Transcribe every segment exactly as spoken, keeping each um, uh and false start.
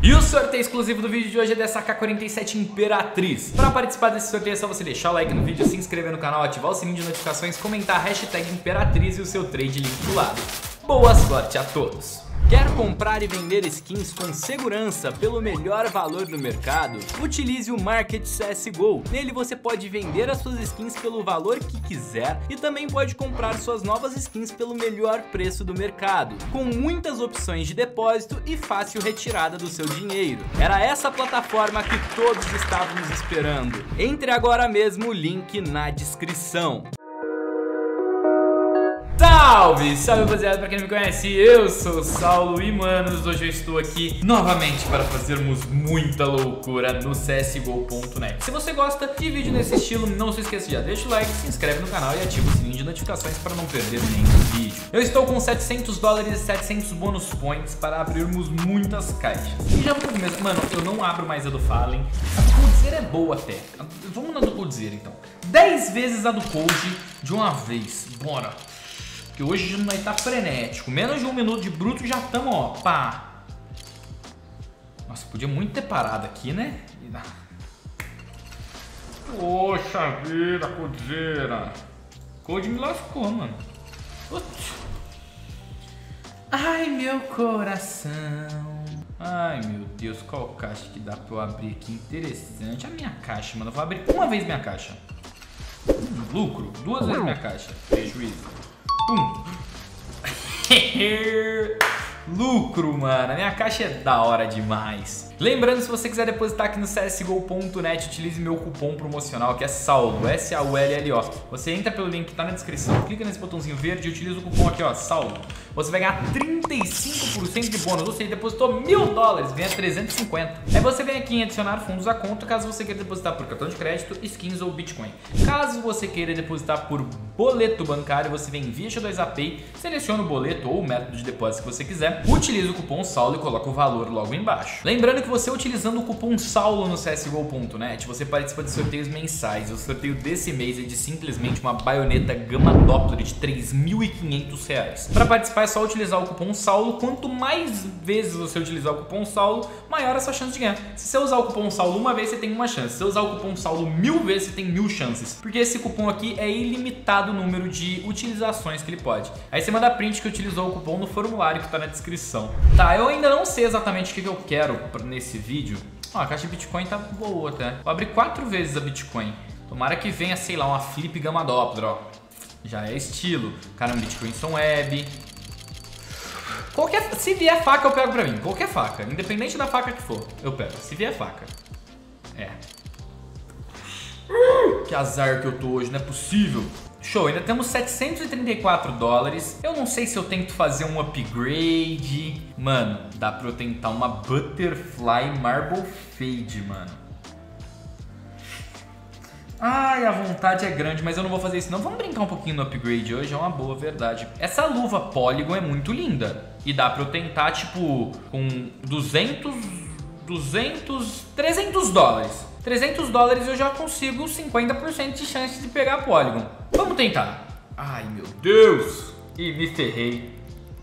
E o sorteio exclusivo do vídeo de hoje é dessa A K quarenta e sete Imperatriz. Para participar desse sorteio é só você deixar o like no vídeo, se inscrever no canal, ativar o sininho de notificações, comentar a hashtag Imperatriz e o seu trade link do lado. Boa sorte a todos! Quer comprar e vender skins com segurança pelo melhor valor do mercado? Utilize o Market C S G O. Nele você pode vender as suas skins pelo valor que quiser e também pode comprar suas novas skins pelo melhor preço do mercado, com muitas opções de depósito e fácil retirada do seu dinheiro. Era essa plataforma que todos estávamos esperando. Entre agora mesmo, o link na descrição. Salve, salve rapaziada, pra quem não me conhece, eu sou o Saulo e manos, hoje eu estou aqui novamente para fazermos muita loucura no C S G O ponto net. Se você gosta de vídeo nesse estilo, não se esqueça de já deixa o like, se inscreve no canal e ativa o sininho de notificações para não perder nenhum vídeo. Eu estou com setecentos dólares e setecentos bônus points para abrirmos muitas caixas. E já vou começar, mano, eu não abro mais a do Fallen, a do Coldzera é boa até, vamos na do Coldzera então. dez vezes a do Cold de uma vez, bora! Que hoje não vai estar frenético. Menos de um minuto de bruto já estamos, ó, pá. Nossa, podia muito ter parado aqui, né? Poxa vida, Coldzera. Cold me lascou, mano. Putz. Ai, meu coração. Ai, meu Deus, qual caixa que dá pra eu abrir aqui? Interessante. A minha caixa, mano. Eu vou abrir uma vez minha caixa. Hum, lucro. Duas vezes minha caixa. Prejuízo. Um. Lucro, mano. A minha caixa é da hora demais. Lembrando, se você quiser depositar aqui no C S G O ponto net, utilize meu cupom promocional que é SAULO, S A U L L O. Você entra pelo link que tá na descrição, clica nesse botãozinho verde e utiliza o cupom aqui, ó, SAULO. Você vai ganhar trinta e cinco por cento de bônus, ou seja, depositou mil dólares, ganha trezentos e cinquenta. Aí você vem aqui em adicionar fundos à conta, caso você queira depositar por cartão de crédito, skins ou Bitcoin. Caso você queira depositar por boleto bancário, você vem via G dois A Pay, seleciona o boleto ou o método de depósito que você quiser, utiliza o cupom SAULO e coloca o valor logo embaixo. Lembrando que você utilizando o cupom SAULO no C S G O ponto net, você participa de sorteios mensais. O sorteio desse mês é de simplesmente uma baioneta Gamma Doppler de três mil e quinhentos reais. Para participar é só utilizar o cupom SAULO. Quanto mais vezes você utilizar o cupom SAULO, maior a sua chance de ganhar. Se você usar o cupom SAULO uma vez, você tem uma chance. Se você usar o cupom SAULO mil vezes, você tem mil chances. Porque esse cupom aqui é ilimitado o número de utilizações que ele pode. Aí você manda print que utilizou o cupom no formulário que está na descrição. Tá, eu ainda não sei exatamente o que eu quero nesse vídeo. Ó, a caixa de Bitcoin tá boa até. Vou abrir quatro vezes a Bitcoin. Tomara que venha, sei lá, uma Flip Gamma Doppler, ó. Já é estilo. Caramba, Bitcoin são web. Qualquer, se vier faca, eu pego pra mim. Qualquer faca, independente da faca que for, eu pego. Se vier faca. É. Que azar que eu tô hoje, não é possível. Show, ainda temos setecentos e trinta e quatro dólares. Eu não sei se eu tento fazer um upgrade. Mano, dá pra eu tentar uma Butterfly Marble Fade, mano. Ai, a vontade é grande, mas eu não vou fazer isso não. Vamos brincar um pouquinho no upgrade hoje, é uma boa verdade. Essa luva Polygon é muito linda. E dá pra eu tentar, tipo, com duzentos, duzentos, trezentos dólares. trezentos dólares eu já consigo cinquenta por cento de chance de pegar a Polygon. Vamos tentar. Ai, meu Deus. Ih, me ferrei.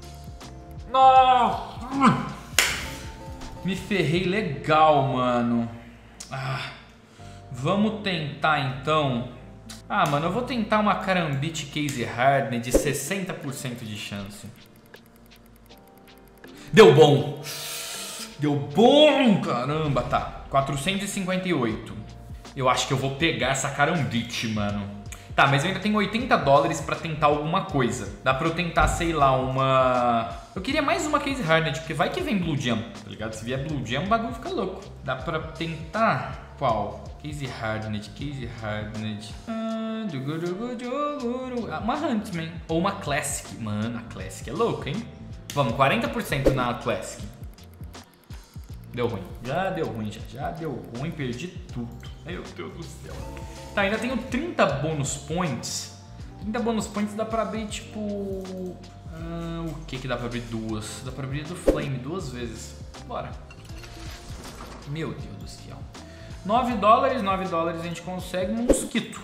Não. Me ferrei legal, mano. Ah, vamos tentar então. Ah, mano, eu vou tentar uma Karambit Case Hardened de sessenta por cento de chance. Deu bom. Deu bom, caramba, tá. quatrocentos e cinquenta e oito. Eu acho que eu vou pegar essa Karambit, mano. Tá, mas eu ainda tenho oitenta dólares pra tentar alguma coisa. Dá pra eu tentar, sei lá, uma... Eu queria mais uma Case Hardened, porque vai que vem Blue Gem, tá ligado? Se vier Blue Gem, o bagulho fica louco. Dá pra tentar... Qual? Case Hardened, Case Hardened... Uma Huntsman. Ou uma Classic. Mano, a Classic é louca, hein? Vamos, quarenta por cento na Classic. Deu ruim, já deu ruim, já, já deu ruim, perdi tudo. Meu Deus do céu. Tá, ainda tenho trinta bônus points. trinta bônus points dá pra abrir, tipo... Uh, o que que dá pra abrir duas? Dá pra abrir do Flame duas vezes. Bora. Meu Deus do céu. nove dólares, nove dólares a gente consegue um mosquito.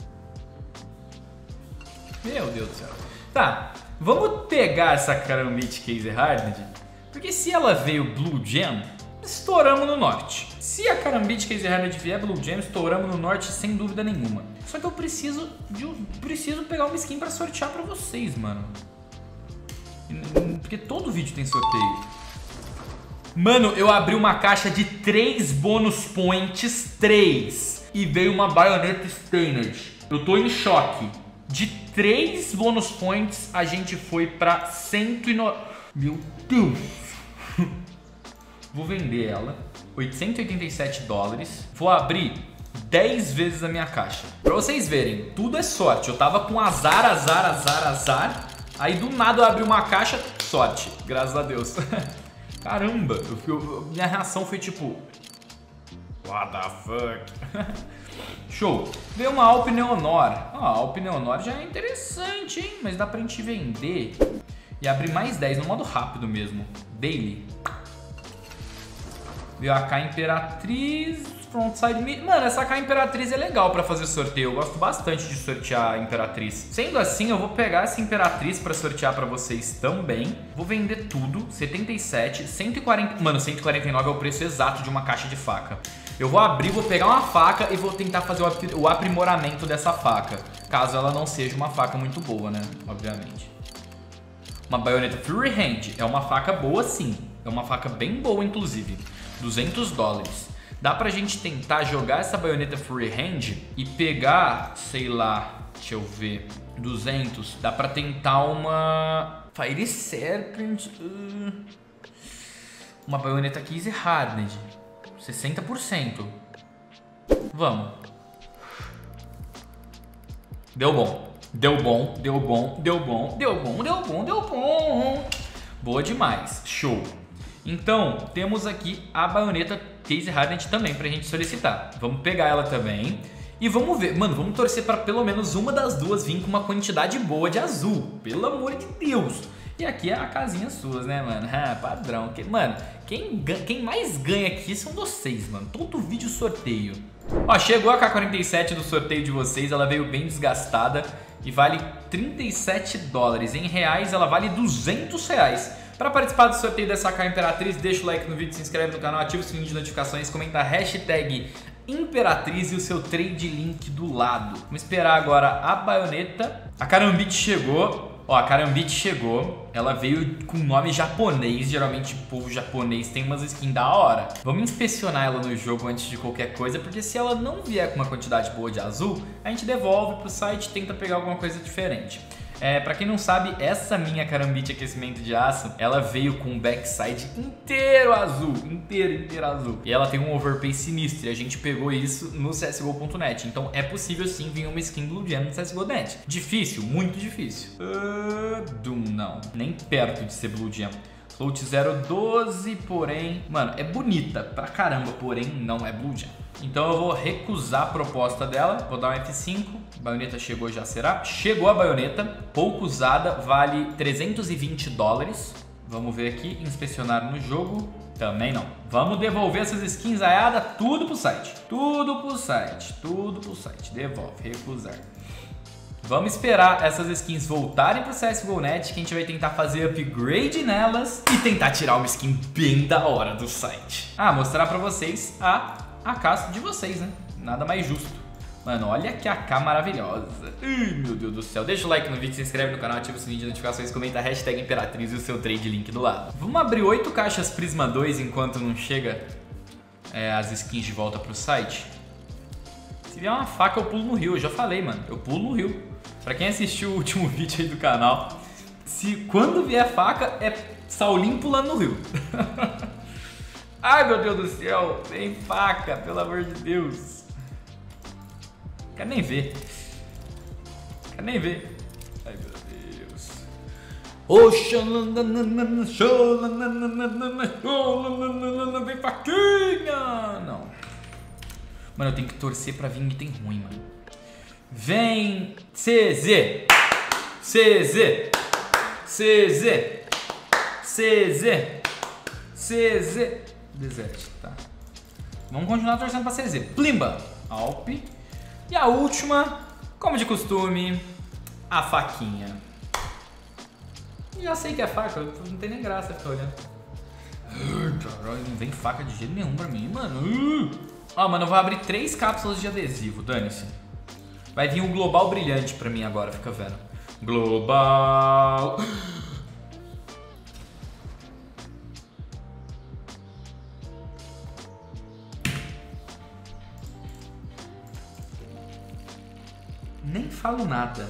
Meu Deus do céu. Tá, vamos pegar essa Karambit Case Hardened. Porque se ela veio Blue Gem, estouramos no norte. Se a Karambit Case Hard vier Blue Gem, estouramos no norte sem dúvida nenhuma. Só que eu preciso de um, preciso pegar uma skin pra sortear pra vocês, mano. Porque todo vídeo tem sorteio. Mano, eu abri uma caixa de três bônus points, três. E veio uma baioneta Stained. Eu tô em choque. De três bônus points, a gente foi pra cento e nove... Meu Deus. Vou vender ela. oitocentos e oitenta e sete dólares. Vou abrir dez vezes a minha caixa. Pra vocês verem, tudo é sorte. Eu tava com azar, azar, azar, azar. Aí do nada eu abri uma caixa, sorte. Graças a Deus. Caramba, eu, eu, minha reação foi tipo... What the fuck? Show. Veio uma Alp Neonor. Ah, a Alp Neonor já é interessante, hein? Mas dá pra gente vender e abrir mais dez no modo rápido mesmo. Daily. Veio a A K Imperatriz, Frontside Mid. Mano, essa A K Imperatriz é legal pra fazer sorteio. Eu gosto bastante de sortear a Imperatriz. Sendo assim, eu vou pegar essa Imperatriz pra sortear pra vocês também. Vou vender tudo. setenta e sete, cento e quarenta... Mano, cento e quarenta e nove é o preço exato de uma caixa de faca. Eu vou abrir, vou pegar uma faca e vou tentar fazer o aprimoramento dessa faca. Caso ela não seja uma faca muito boa, né? Obviamente. Uma baioneta Freehand é uma faca boa sim. É uma faca bem boa, inclusive. duzentos dólares. Dá pra gente tentar jogar essa baioneta Freehand e pegar, sei lá, deixa eu ver, duzentos. Dá pra tentar uma Fire Serpent, uh, uma baioneta Case Hardened, sessenta por cento. Vamos. Deu bom. Deu bom, deu bom, deu bom, deu bom, deu bom, deu bom. Boa demais. Show. Então, temos aqui a baioneta Case Hardened também pra gente solicitar. Vamos pegar ela também e vamos ver. Mano, vamos torcer para pelo menos uma das duas vir com uma quantidade boa de azul. Pelo amor de Deus. E aqui é a casinha suas, né, mano? Ah, padrão. Que, mano, quem, quem mais ganha aqui são vocês, mano. Todo vídeo sorteio. Ó, chegou a K quarenta e sete do sorteio de vocês. Ela veio bem desgastada e vale trinta e sete dólares. Em reais, ela vale duzentos reais. Para participar do sorteio dessa A K Imperatriz, deixa o like no vídeo, se inscreve no canal, ativa o sininho de notificações, comenta a hashtag Imperatriz e o seu trade link do lado. Vamos esperar agora a baioneta. A Karambit chegou. Ó, a Karambit chegou. Ela veio com nome japonês. Geralmente o povo japonês tem umas skins da hora. Vamos inspecionar ela no jogo antes de qualquer coisa, porque se ela não vier com uma quantidade boa de azul, a gente devolve pro site e tenta pegar alguma coisa diferente. É, pra quem não sabe, essa minha Karambit aquecimento de aço, ela veio com o backside inteiro azul, inteiro, inteiro azul. E ela tem um overpay sinistro e a gente pegou isso no C S G O ponto net. Então é possível sim vir uma skin Blue Gem no C S G O ponto net. Difícil? Muito difícil. Uh, Doom, não. Nem perto de ser Blue Gem. Float zero doze, porém... Mano, é bonita pra caramba, porém não é Blue Gem. Então eu vou recusar a proposta dela. Vou dar um F cinco. Baioneta chegou, já será? Chegou a baioneta. Pouco usada, vale trezentos e vinte dólares. Vamos ver aqui, inspecionar no jogo. Também não. Vamos devolver essas skins aiadas tudo pro site. Tudo pro site. Tudo pro site. Devolve, recusar. Vamos esperar essas skins voltarem pro C S G O ponto net, que a gente vai tentar fazer upgrade nelas e tentar tirar uma skin bem da hora do site. Ah, mostrar pra vocês a A K de vocês, né? Nada mais justo. Mano, olha que A K maravilhosa. Ai, meu Deus do céu. Deixa o like no vídeo, se inscreve no canal, ativa o sininho de notificações, comenta a hashtag Imperatriz e o seu trade link do lado. Vamos abrir oito caixas Prisma dois enquanto não chega é, as skins de volta pro site. Se vier uma faca, eu pulo no rio. Eu já falei, mano. Eu pulo no rio. Pra quem assistiu o último vídeo aí do canal, se quando vier faca, é Saulinho pulando no rio. Ai, meu Deus do céu. Tem faca, pelo amor de Deus. Quero nem ver. Quero nem ver. Ai, meu Deus. Oxalá, vem faquinha. Não. Mano, eu tenho que torcer pra vir item ruim, mano. Vem C Z. C Z. C Z. C Z. C Z. Desert, tá. Vamos continuar torcendo pra C Z. Plimba. Alp. E a última, como de costume, a faquinha. Já sei que é faca, não tem nem graça ficar olhando. Caralho, não vem faca de jeito nenhum pra mim, mano. Ó, mano, eu vou abrir três cápsulas de adesivo, dane-se. Vai vir um global brilhante pra mim agora, fica vendo. Global. Nem falo nada.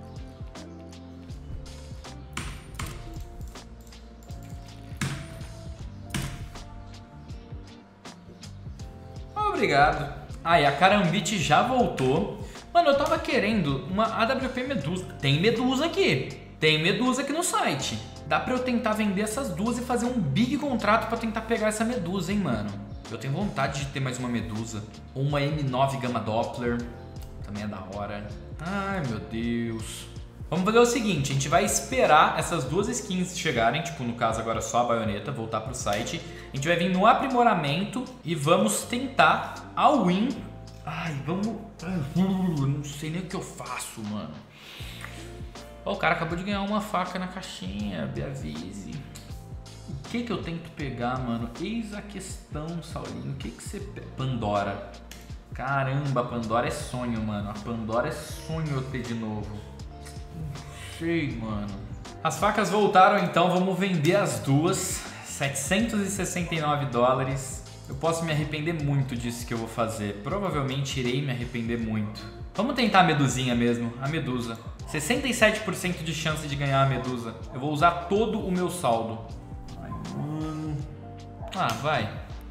Obrigado. Ah, e a Karambit já voltou. Mano, eu tava querendo uma A W P Medusa. Tem Medusa aqui. Tem Medusa aqui no site. Dá pra eu tentar vender essas duas e fazer um big contrato pra tentar pegar essa Medusa, hein, mano. Eu tenho vontade de ter mais uma Medusa. Ou uma M nove Gamma Doppler. Também é da hora. Ai, meu Deus. Vamos fazer o seguinte, a gente vai esperar essas duas skins chegarem, tipo, no caso agora só a baioneta, voltar pro site. A gente vai vir no aprimoramento e vamos tentar a win. Ai, vamos... Eu não sei nem o que eu faço, mano. Ó, o cara acabou de ganhar uma faca na caixinha, me avise. O que que eu tento pegar, mano? Eis a questão, Saulinho. O que que você pega? Pandora. Caramba, a Pandora é sonho, mano. A Pandora é sonho eu ter de novo. Não sei, mano. As facas voltaram, então vamos vender as duas. setecentos e sessenta e nove dólares. Eu posso me arrepender muito disso que eu vou fazer. Provavelmente irei me arrepender muito. Vamos tentar a Medusinha mesmo, a Medusa. sessenta e sete por cento de chance de ganhar a Medusa. Eu vou usar todo o meu saldo. Ai, mano. Ah, vai.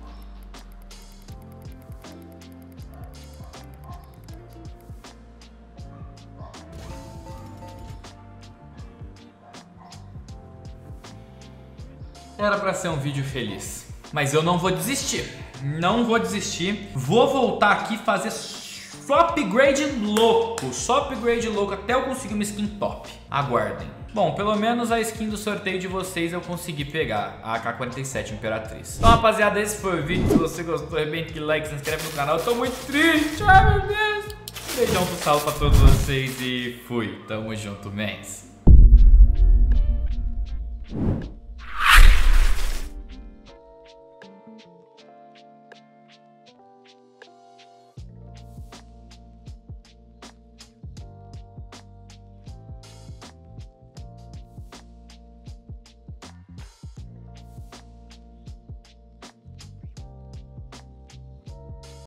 Era pra ser um vídeo feliz. Mas eu não vou desistir. Não vou desistir. Vou voltar aqui e fazer só upgrade louco. Só upgrade louco até eu conseguir uma skin top. Aguardem. Bom, pelo menos a skin do sorteio de vocês eu consegui pegar. A A K quarenta e sete Imperatriz. Então, rapaziada, esse foi o vídeo. Se você gostou, arrebenta aquele like, se inscreve no canal. Eu tô muito triste. Ai, meu Deus. Beijão pro salve pra todos vocês e fui. Tamo junto, mens.